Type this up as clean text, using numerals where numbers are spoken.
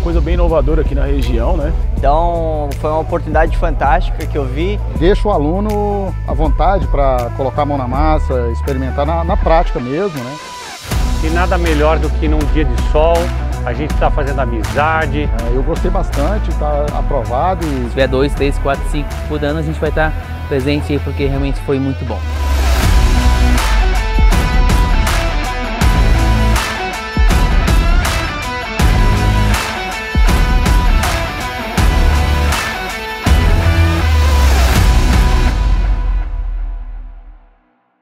coisa bem inovadora aqui na região, né? Então foi uma oportunidade fantástica que eu vi. Deixa o aluno à vontade para colocar a mão na massa, experimentar na prática mesmo, né? E nada melhor do que num dia de sol, a gente está fazendo amizade. Eu gostei bastante, está aprovado. Se tiver 2, 3, 4, 5 por ano, a gente vai estar presente aí porque realmente foi muito bom.